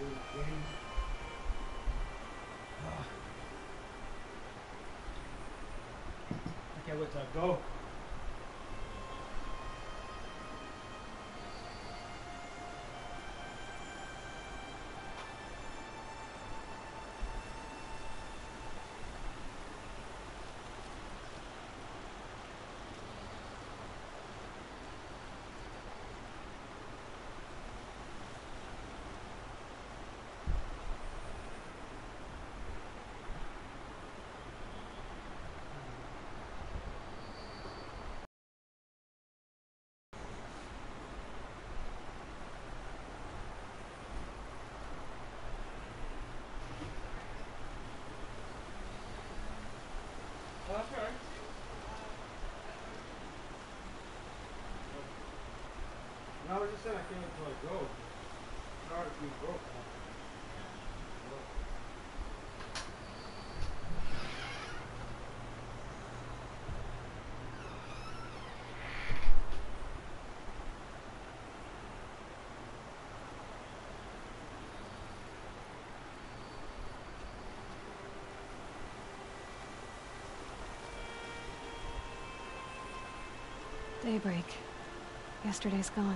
I can't wait till I go. Oh, that's all right. No, I was just saying I can't wait till I go. It's hard if you broke. Daybreak. Yesterday's gone.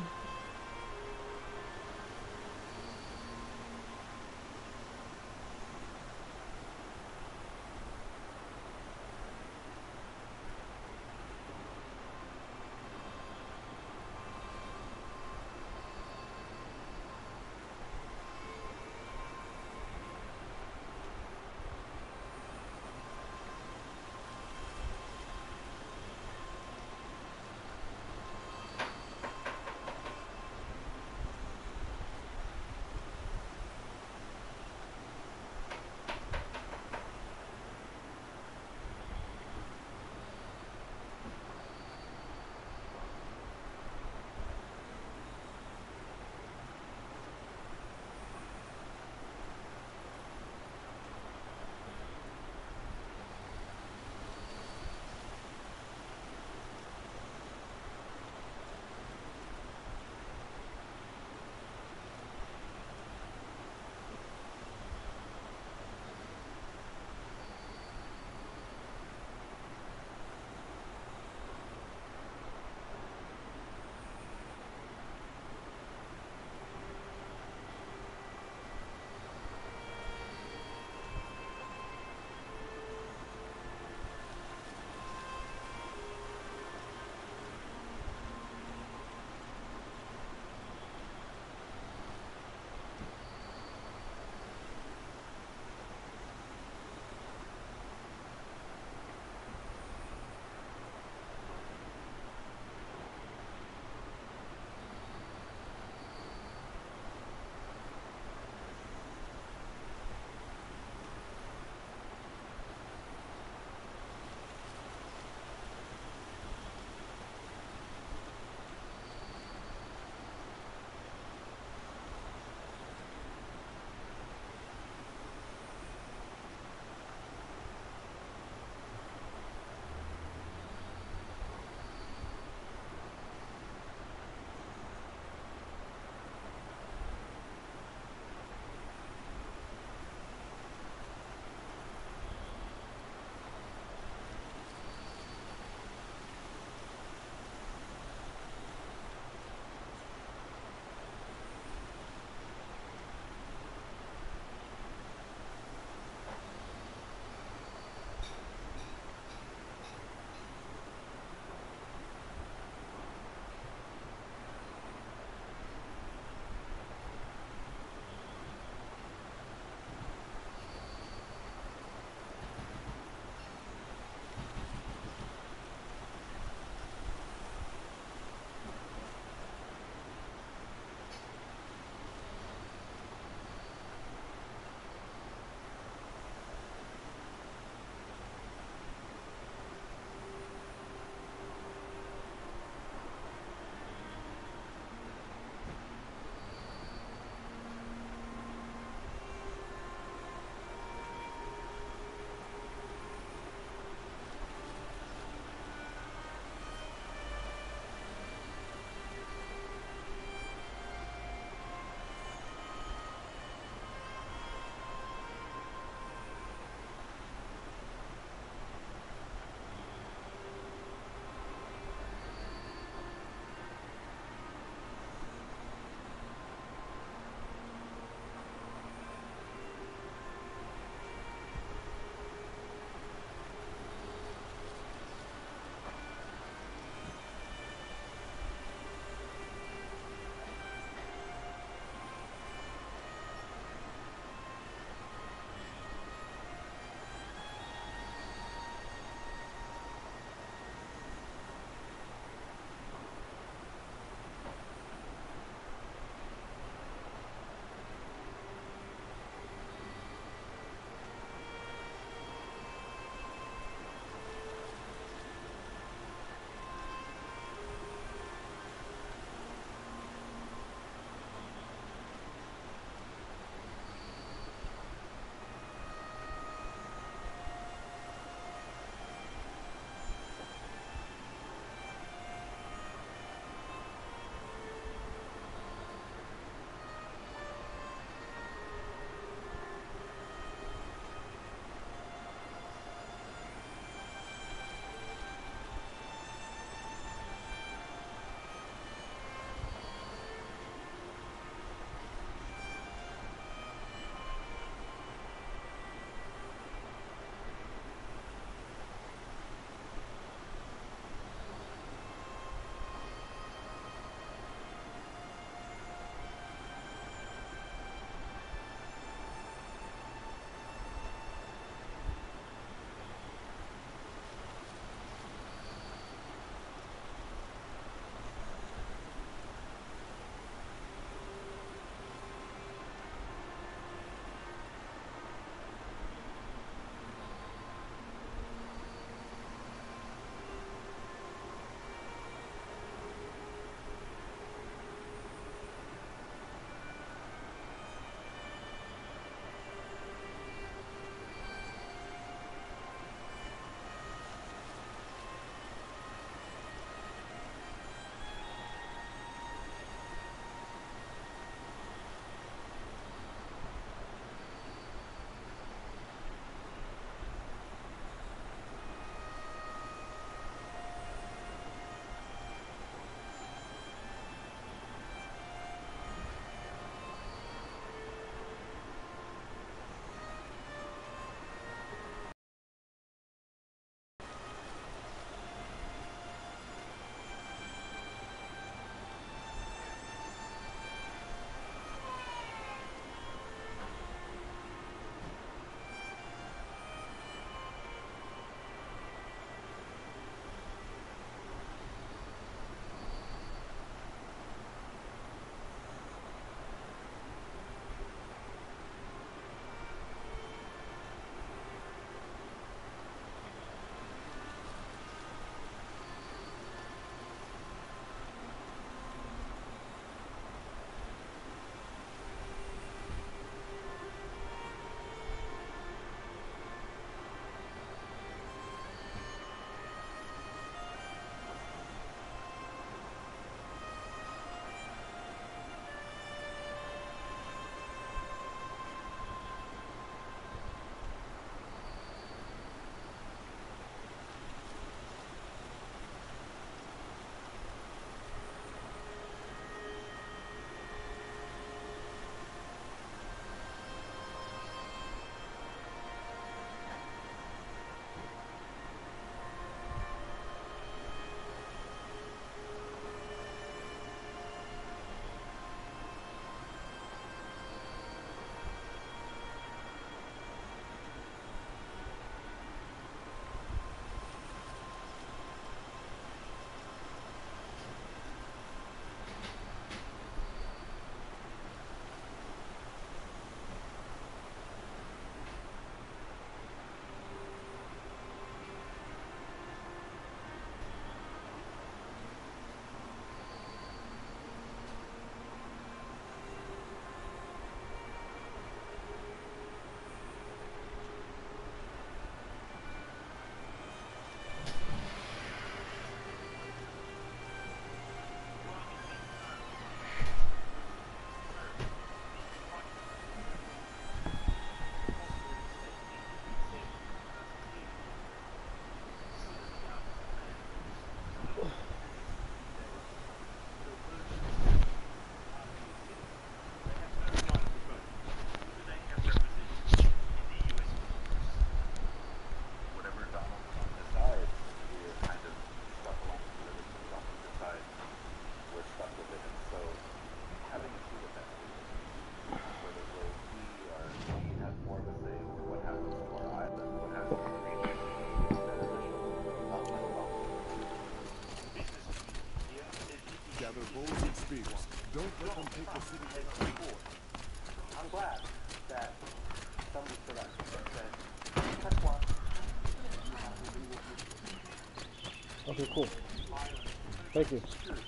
Okay, cool. Thank you.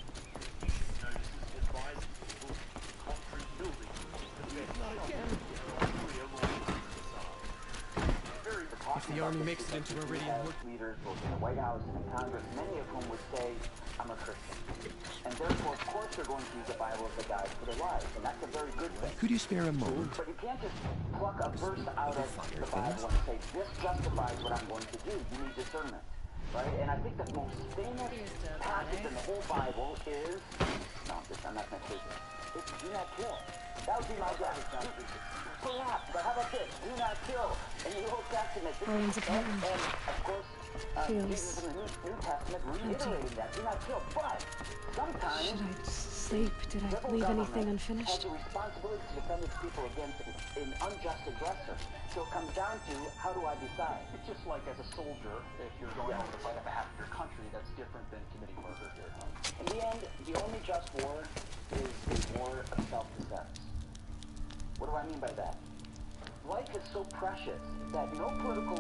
If the army makes it into Meridian Wood... Leaders both in the White House and in Congress, many of whom would say, I'm a Christian. And therefore, of course, they're going to use the Bible as a guide for their lives, and that's a very good thing. Could you spare a moment? But you can't just pluck a verse out of the Bible and say, this justifies what I'm going to do. You need discernment, right? And I think the most famous passage in the whole Bible is, I'm not going to say this. It's do not kill. That would be my guess. Perhaps, but how about this? Do not kill. In the Old Testament, Owen's apartment and of course, feels Jesus in the New Testament reiterating that. Do not kill. But sometimes Should I sleep? Did I civil leave government anything has unfinished? the responsibility to defend its people against an unjust aggressor. So it comes down to, how do I decide? It's just like as a soldier, if you're going out to fight on behalf of your country, that's different than committing murder here. In the end, the only just war is a war of self-defense. What do I mean by that? Life is so precious that no political...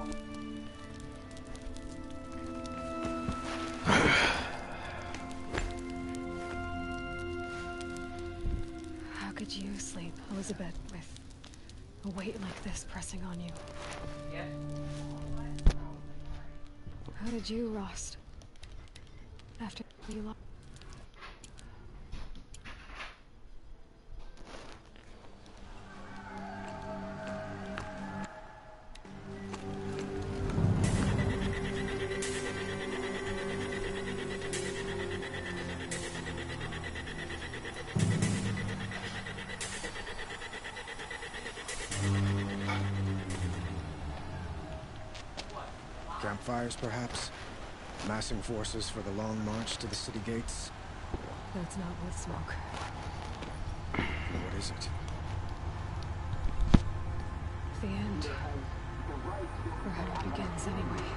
How could you sleep, Elizabeth, with a weight like this pressing on you? How did you, Rost? After you lost... Campfires, perhaps? Massing forces for the long march to the city gates? That's not with smoke. What is it? The end. Or how it begins, anyway.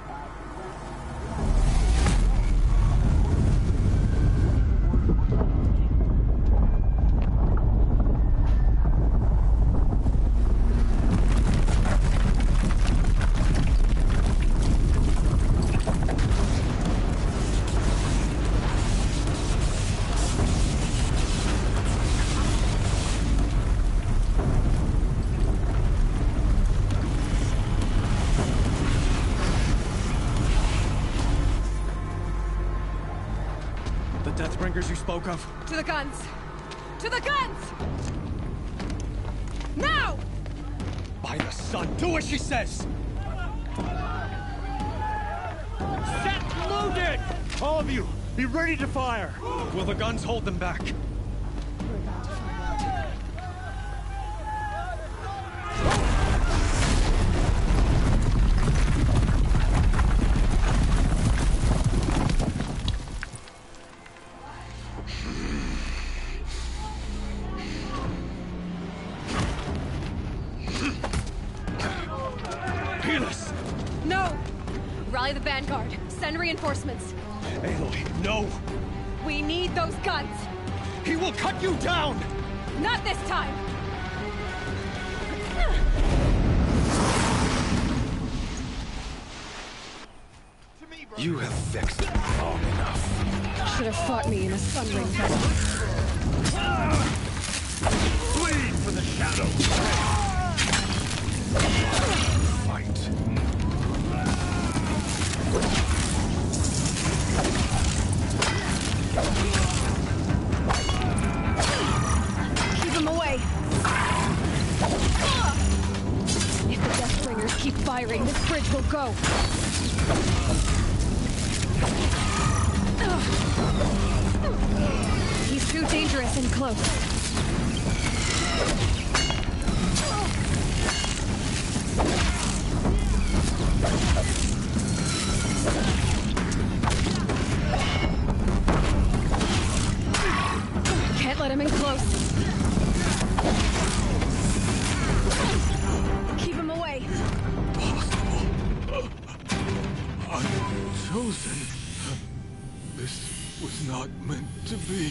Deathbringers you spoke of? To the guns! To the guns! Now! By the sun, do as she says! Set loaded! All of you, be ready to fire! Will the guns hold them back? We're about to find out. Peerless! No! Rally the vanguard. Send reinforcements. Aloy, no! We need those guns! He will cut you down! Not this time! You have vexed me long enough. Should have fought me in a sunring battle. Flee for the shadows! Fight. Keep him away! If the Deathbringers keep firing, this bridge will go! He's too dangerous and close. Can't let him in close. Keep him away. I'm chosen. This was not meant to be.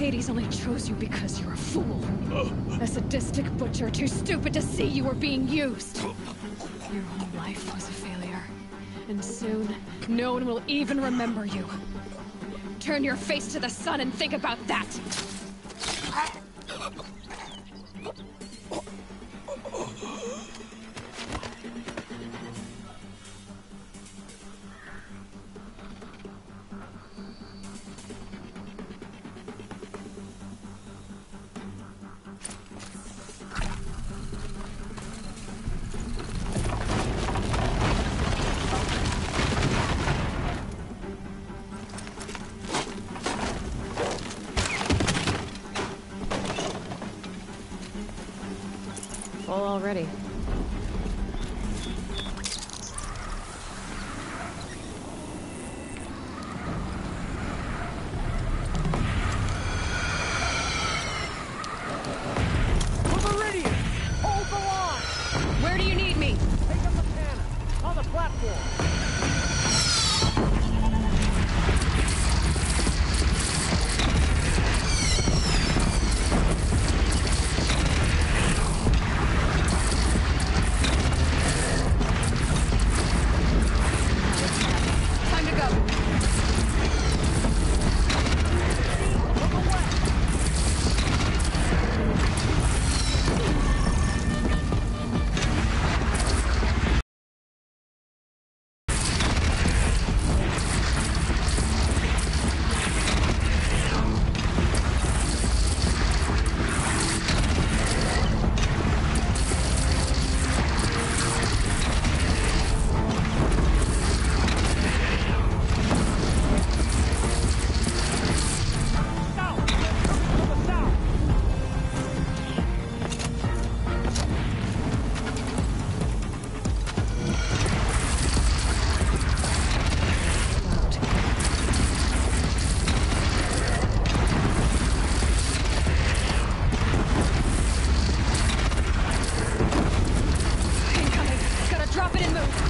Hades only chose you because you're a fool. A sadistic butcher too stupid to see you were being used. Your whole life was a failure. And soon, no one will even remember you. Turn your face to the sun and think about that! Already. Meridian! Hold the line! Where do you need me? Take up the cannon! On the platform! Time to go. Incoming. Gotta drop it and move.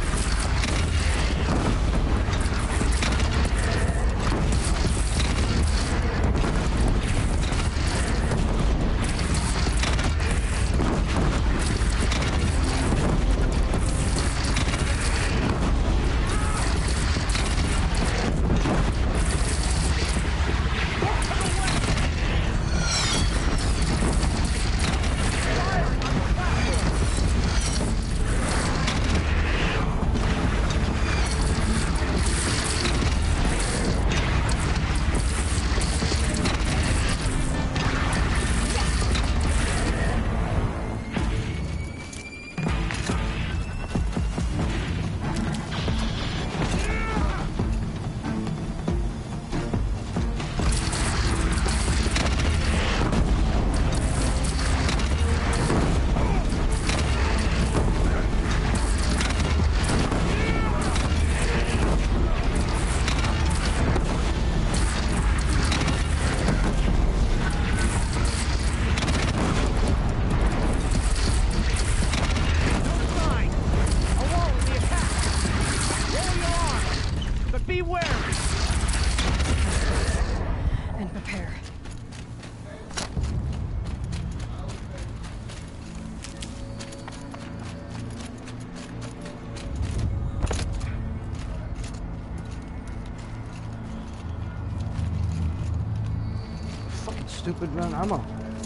Be wary! And prepare. Fucking stupid run ammo.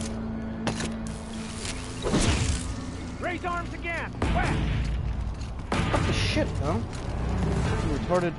Raise arms again! West! What the shit, bro? You retarded.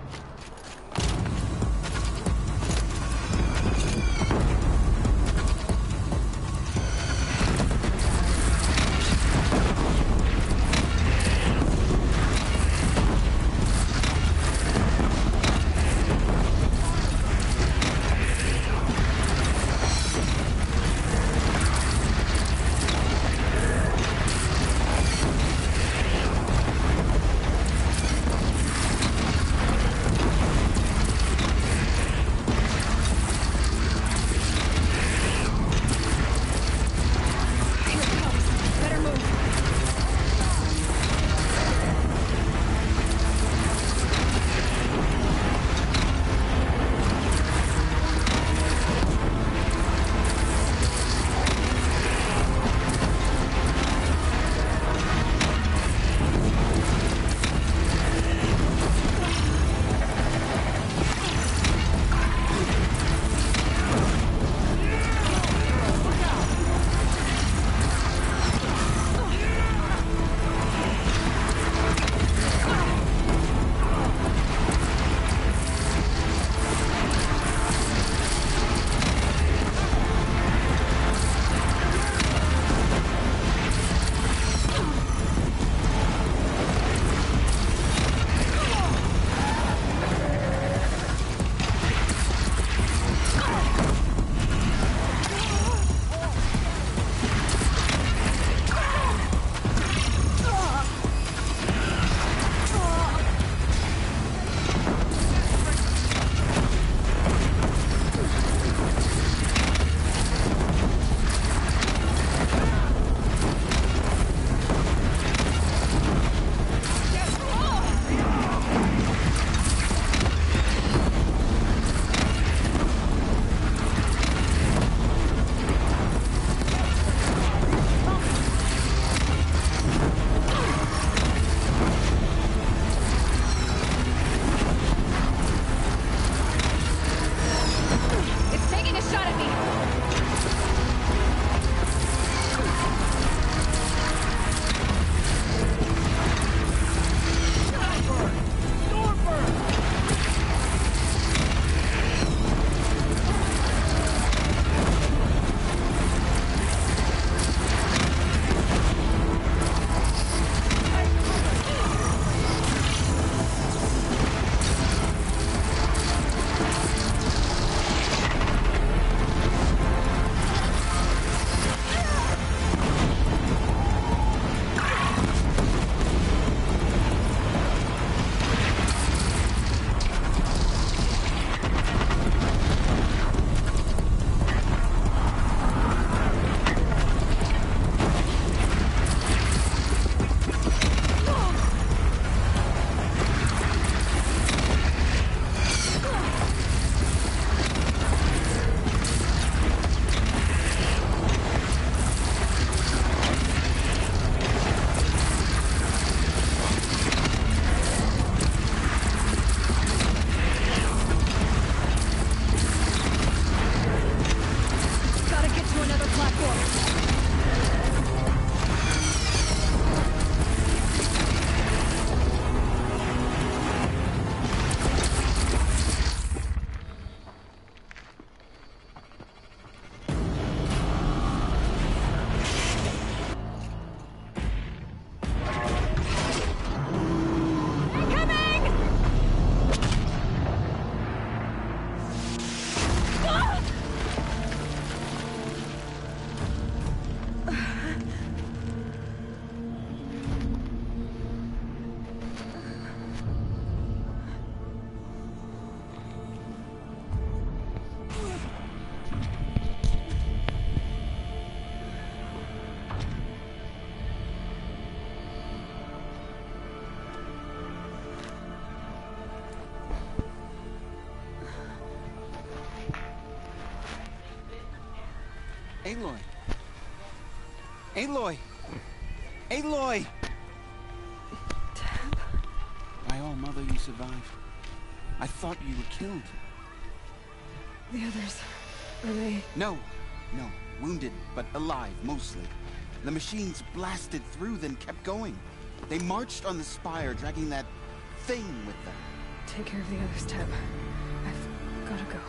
Aloy! Aloy! Aloy! Tab? By all mother, you survived. I thought you were killed. The others, are they... No. Wounded, but alive, mostly. The machines blasted through, then kept going. They marched on the spire, dragging that thing with them. Take care of the others, Tab. I've gotta go.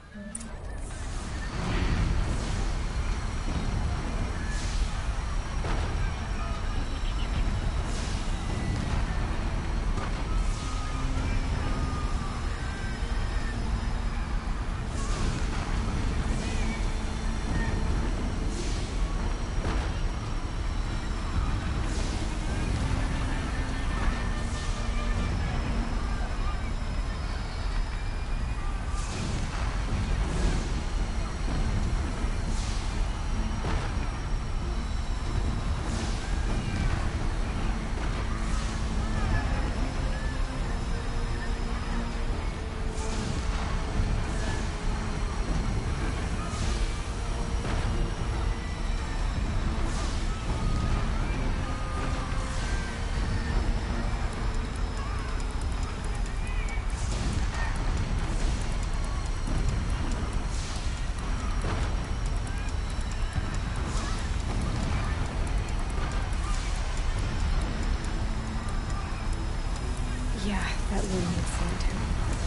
Yeah, that would need seeing too.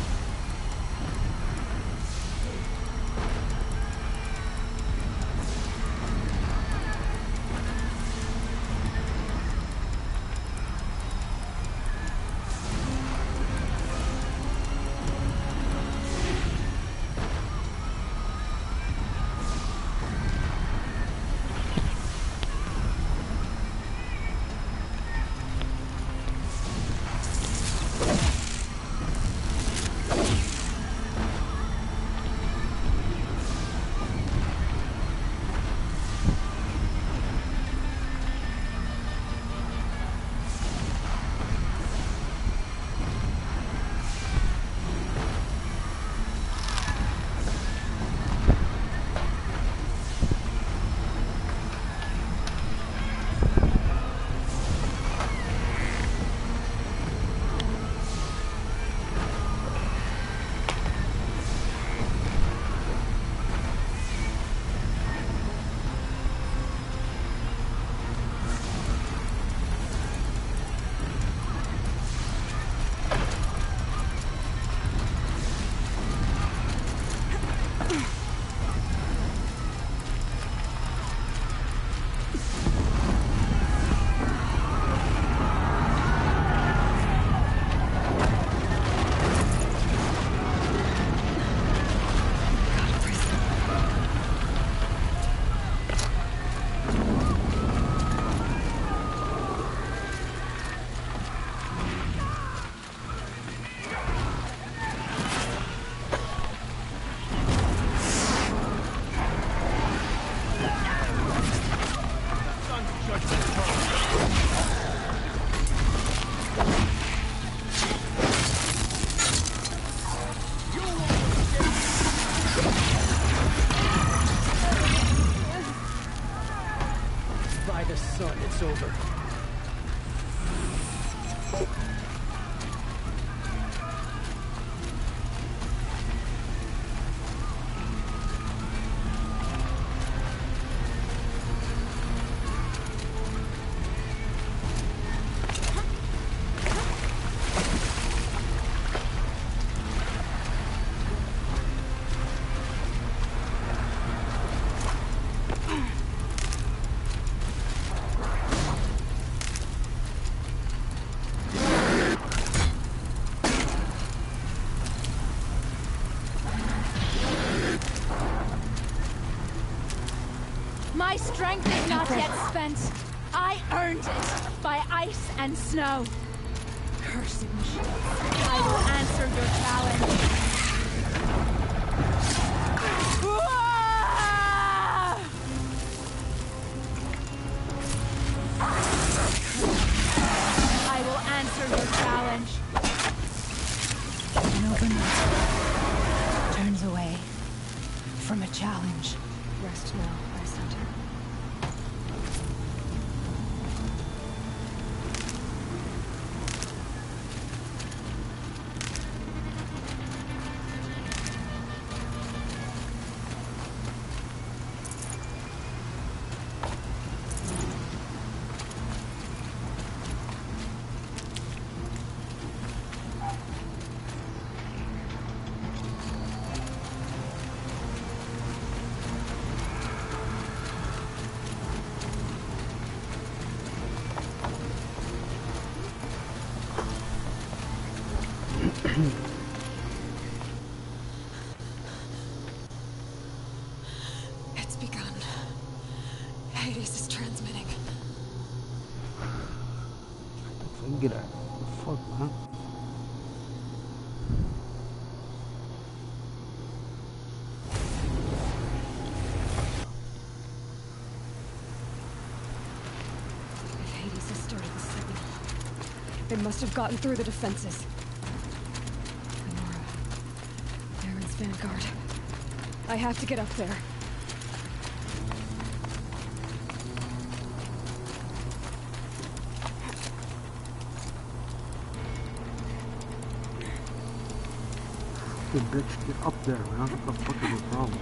By the sun, it's over. My strength is not yet spent. I earned it by ice and snow. Cursed machines. I will answer your challenge. I will answer your challenge. Nova turns away from a challenge. Rest now, my son. around. It's begun. Hades is transmitting. Get out. What the fuck, man? If Hades has started the signal, they must have gotten through the defenses. Gamora. Aaron's vanguard. I have to get up there. Good bitch, get up there, man. What the fuck is your problem?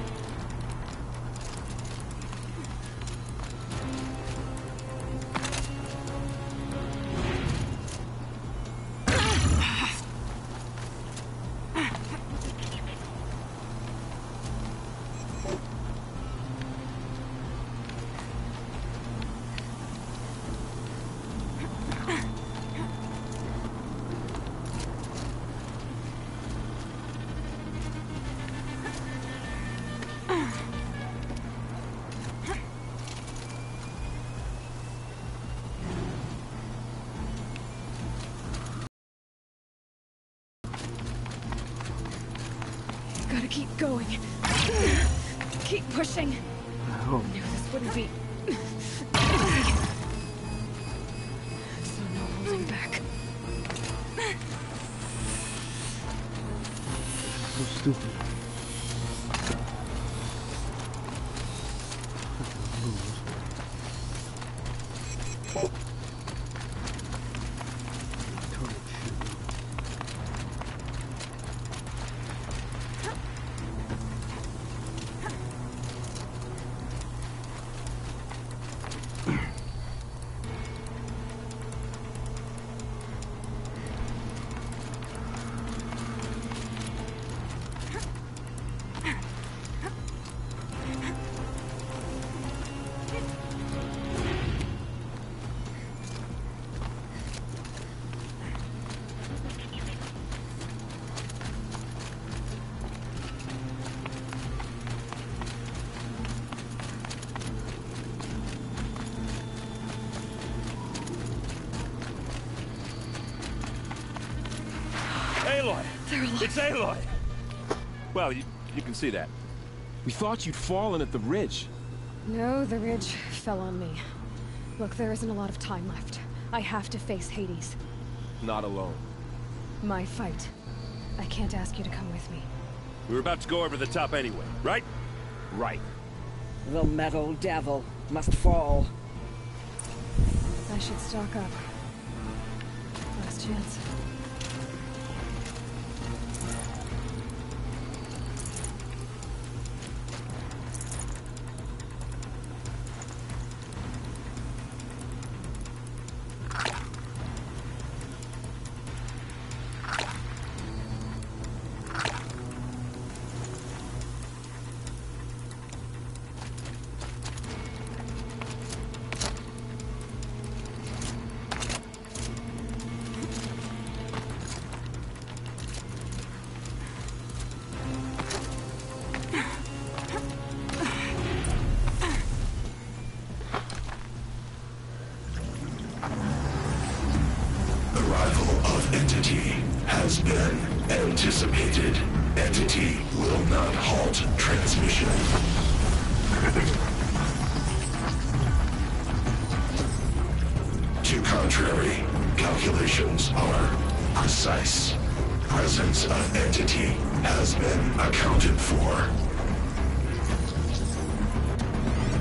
Gotta keep going. Keep pushing. Oh. Knew this wouldn't be easy. So no holding back. So stupid. Aloy! They're alive. It's Aloy! Well, you can see that. We thought you'd fallen at the ridge. No, the ridge fell on me. Look, there isn't a lot of time left. I have to face Hades. Not alone. My fight. I can't ask you to come with me. We were about to go over the top anyway, right? Right. The metal devil must fall. I should stock up. Last chance. has been anticipated. Entity will not halt transmission. To contrary, calculations are precise. Presence of entity has been accounted for.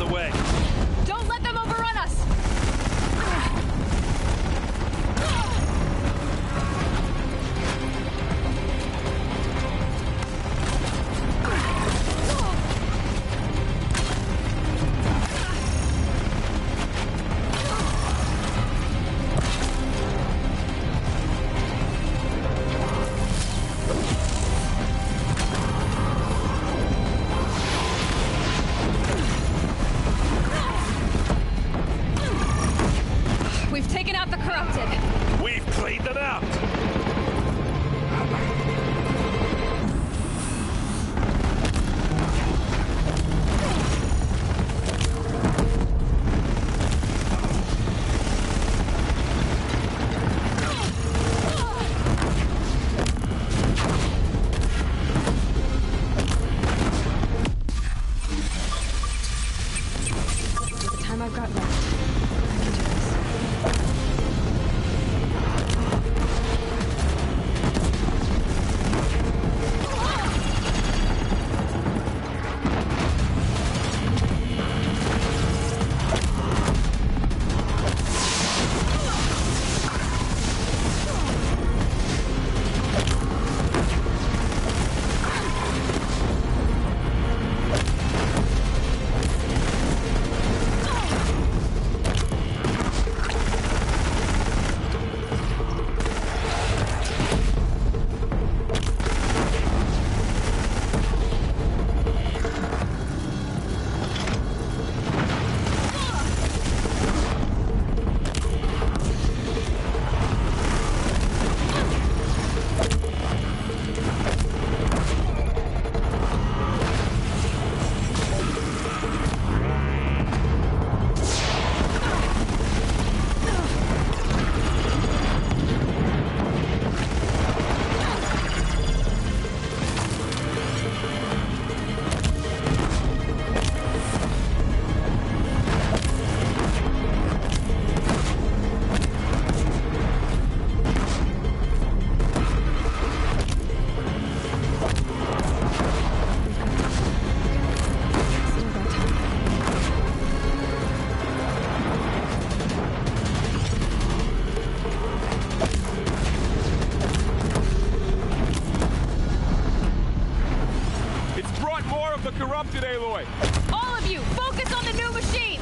the way. Don't let them overrun us! We've taken out the corrupted. We've cleaned them out. With the time I've got left, I can do this. the corrupted, Aloy! All of you, focus on the new machines!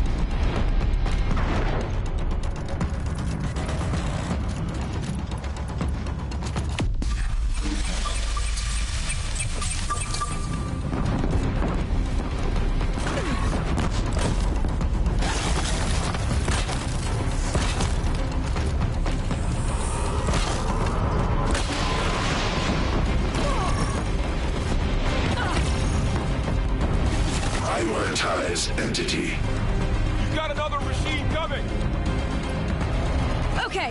Prioritize entity. You've got another machine coming! Okay.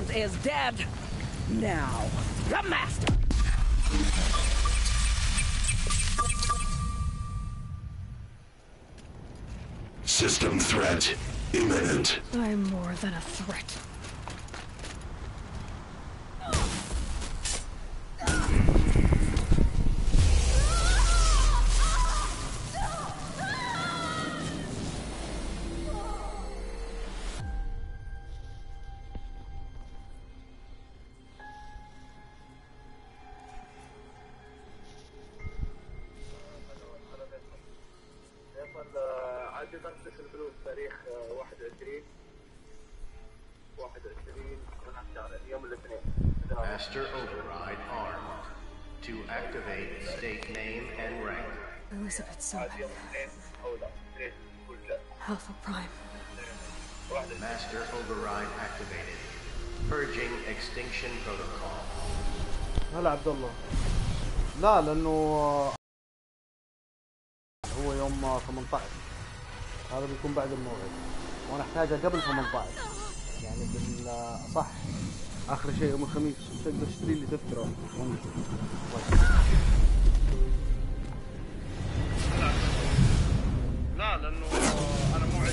Geralt is dead. Now, the Master. System threat imminent. I'm more than a threat. عندي تنفس الفلوس تاريخ 21 يوم الاثنين. Master Override armed. To activate, state name and rank. Elizabeth Sobeck. Alpha Prime. Master Override activated. Purging Extinction Protocol. هلا عبد الله. لا لانه هو يوم 18 هذا بيكون بعد الموعد وانا احتاجها قبل 18 يعني بالاصح اخر شيء يوم الخميس تقدر تشتري لي دفتر لا لانه انا موعد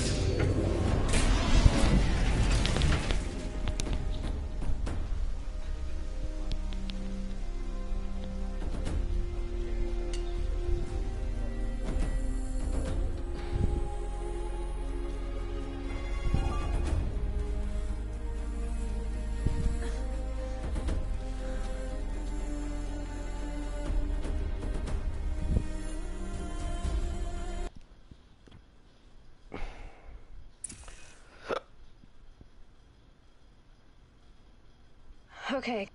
Okay.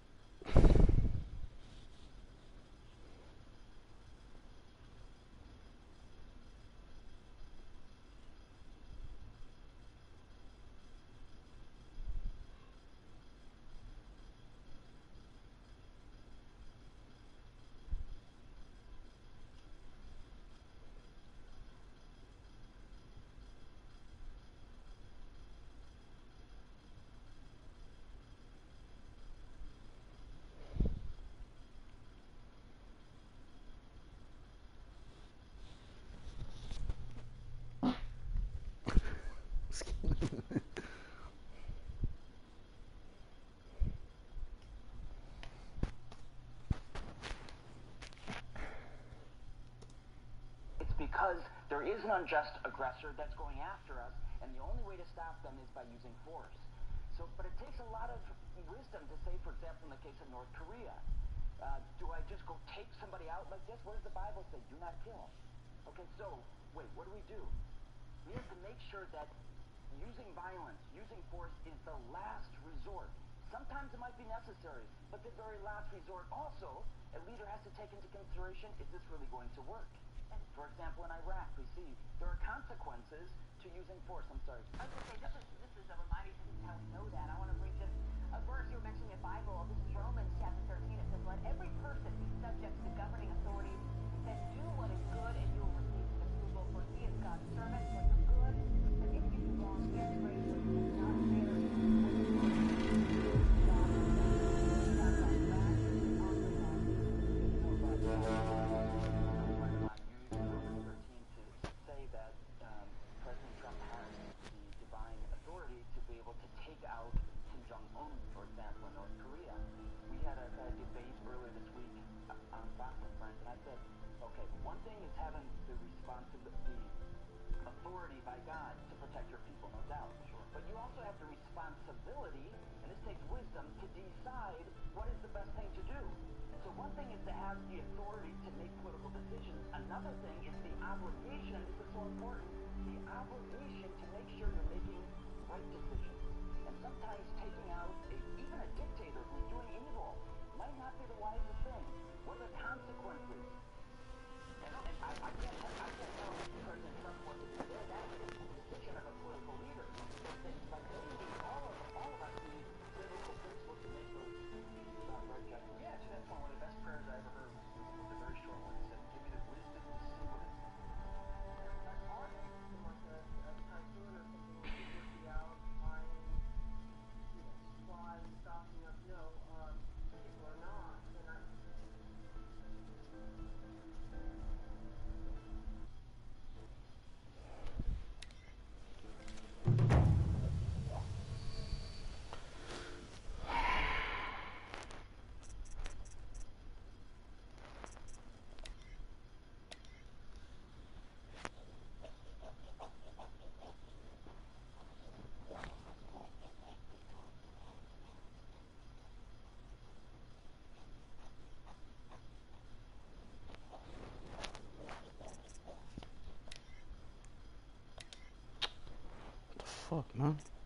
Because there is an unjust aggressor that's going after us, and the only way to stop them is by using force. So, but it takes a lot of wisdom to say, for example, in the case of North Korea, do I just go take somebody out like this? What does the Bible say? Do not kill. Okay, so, wait, what do? We have to make sure that using violence, using force is the last resort. Sometimes it might be necessary, but the very last resort also, a leader has to take into consideration, is this really going to work? For example, in Iraq, we see there are consequences to using force. I'm sorry. I was going to say, this is a reminder, this is how we know that. I want to bring just a verse. You were mentioning the Bible. This is Romans chapter 13. It says, let every person be subject to the governing authorities, then do what is good, and you will receive his approval, for he is God's servant for your good. And if you do wrong, he is great, for he is not fair. By God to protect your people, no doubt. Sure. But you also have the responsibility, and this takes wisdom, to decide what is the best thing to do. So one thing is to have the authority to make political decisions. Another thing is the obligation, and this is so important, the obligation to make sure you're making right decisions. And sometimes taking out even a dictator who's doing evil might not be the wisest thing. What are the consequences? And I can't tell President Trump what to do. That's the decision of a political leader. But maybe all of us need biblical principles to make those right judgments. Yeah, to that point, one of the best prayers I ever heard was a very short one. It said, give me the wisdom to see what is That's hard. Like a cartoon or something, you would be out, find, try fuck, man?